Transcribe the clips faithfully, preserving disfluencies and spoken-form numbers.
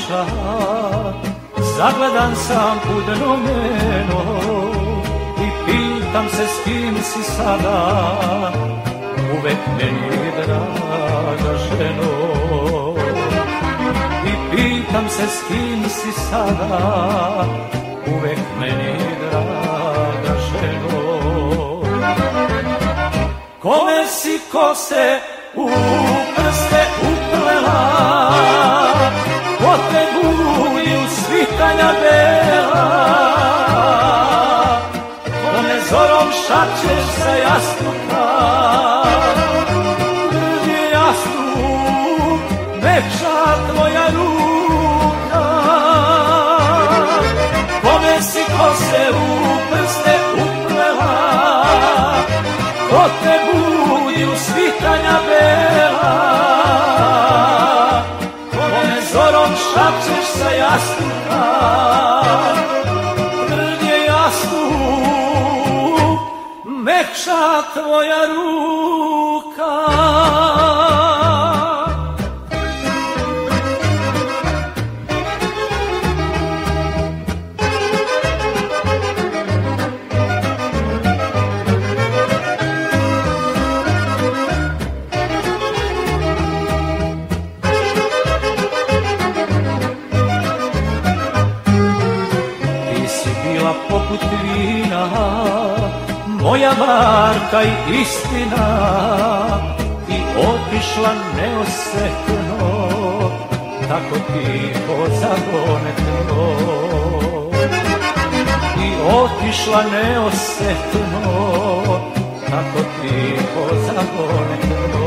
duša, zagledan sam u dnomeno i pitam se s kim si sada, uvek meni draga ženo. I pitam se s kim si sada, uvek meni draga ženo. Kome si kose u prste uplela, ko te budi u svitanja bela, kome zorom šačeš sa jastuka, drži jastuk, mekša tvoja ruka. Kome si kose u prste uplela, ko te budi u svitanja bela, kome zorom šapčeš sa jastuka, drnje jastuk, mekša tvoja ruka. Poput vina, moja Marka i istina, i otišla neosetno, tako tiho zagonetno. I otišla neosetno, tako tiho zagonetno.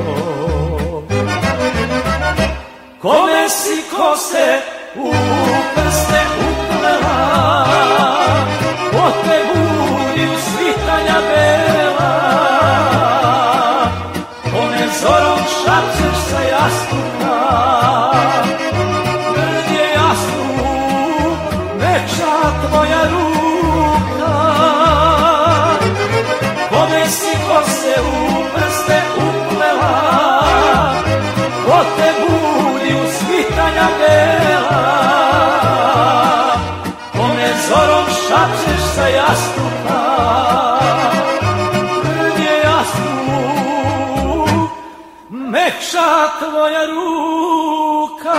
Kome si kose u prste uplela, ko te budi u svitanja bela, kome zorom šapčeš sa jastuka, drnje jastuk, mekša tvoja ruka. Kome si kose u prste uplela, ko te budi u svitanja bela, kome zorom šapčeš sa jastuka, drnje jastuk, mekša tvoja ruka.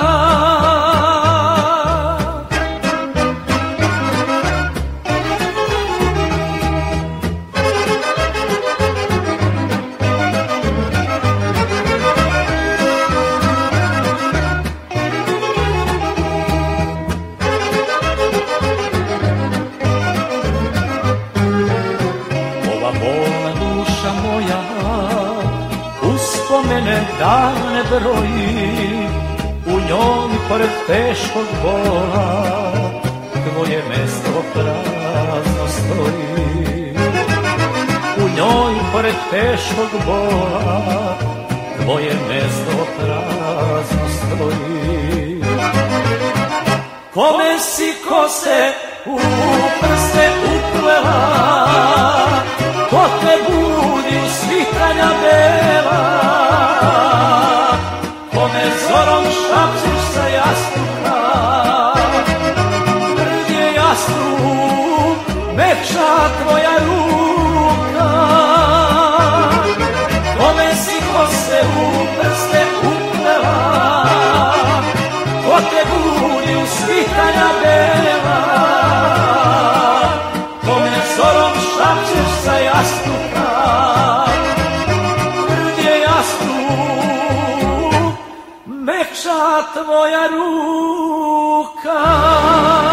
Uspomene dane broji, u njoj pored teškog bola, tvoje mesto prazno stoji. U njoj pored teškog bola, tvoje mesto prazno stoji. Kome si kose u prste uplela, ko te budi u svitanja bela, kome zorom šapčeš sa jastuka, drnje jastuk, mekša tvoja ruka. Kome si kose u prste uplela, ko te budi u svitanja bela, kome zorom šapčeš sa jastuka, drnje jastuk, mekša tvoja ruka.